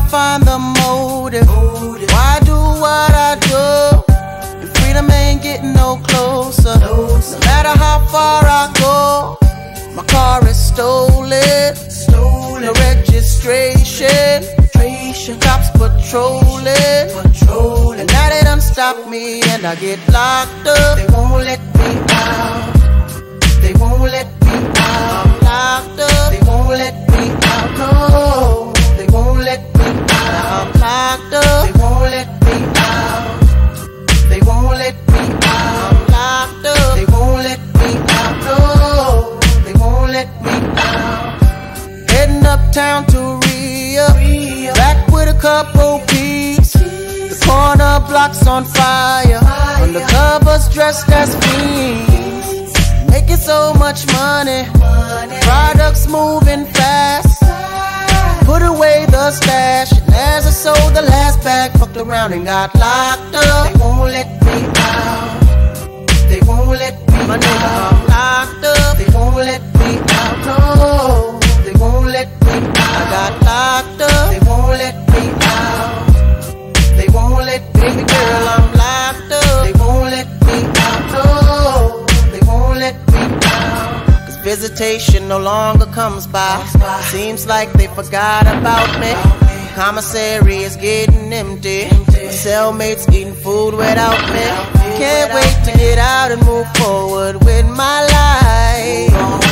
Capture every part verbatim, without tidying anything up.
find the motive. Why do what I do? And freedom ain't getting no closer. No matter how far I go, my car is stolen. No registration. Cops patrolling. And now they done stop me and I get locked up. They won't let me out. They won't let me out. I'm locked up. They won't let me out. No, they won't let me out. I'm locked up. They won't let me out. They won't let me out. I'm locked up. They won't let me out. No, they won't let me out. Heading uptown to Rio, back with a couple peeps. The corner block's on fire. Undercovers dressed as fiends. Making so much money, products moving fast. Put away the stash, and as I sold the last bag, fucked around and got locked up. They won't let me out. They won't let me out. My nigga, I'm locked up. They won't let me out. No, they won't let me out. I got locked up. They won't let me out. They won't let me, baby girl, I'm locked up. They won't let me out. No, they won't let me out. Cause visitation no longer comes by. Seems like they forgot about me. Commissary is getting empty. My cellmates eating food without me. Can't wait to get out and move forward with my life.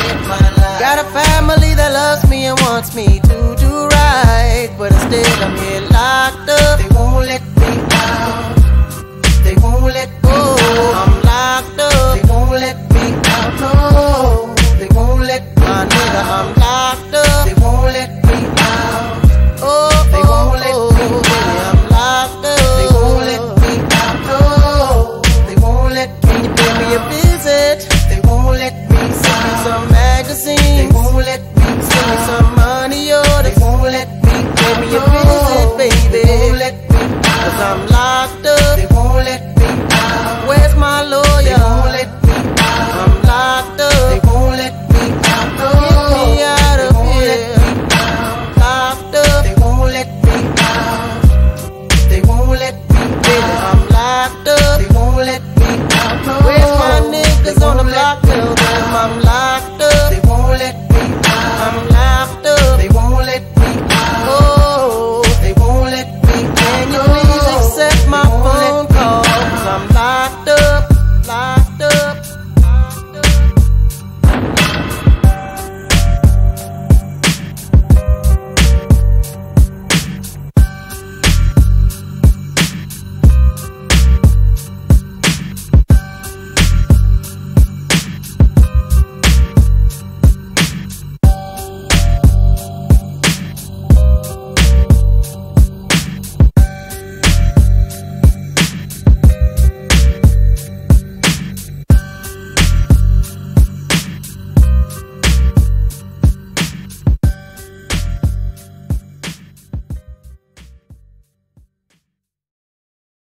Got a family that loves me and wants me to do right, but instead I'm here locked up. They won't let me out. They won't let me out. I'm locked up. They won't let me out. No, they won't let me out. My nigga, I'm locked up. They won't let me out. Oh, they won't let me out. I'm locked up. They won't let me out. No, they won't let me. Can you pay me a visit? They won't let me. Send me some magazines. They won't let me. Send me some money orders. They won't let me. Pay me a visit, baby. They won't let me. Cause I'm locked up. They won't let me out. Where's my lawyer? They won't let me out. I'm locked up. They won't let me out. No. Get me out of here. Locked up. They won't let me out. They won't let me out. I'm locked up. They won't let me out. No. Where's my niggas on the block? Tell them I'm locked up. They won't let me out. I'm locked up. They won't let me out. Oh, they won't let me out. Can you please accept my phone call? Cause I'm locked up. Locked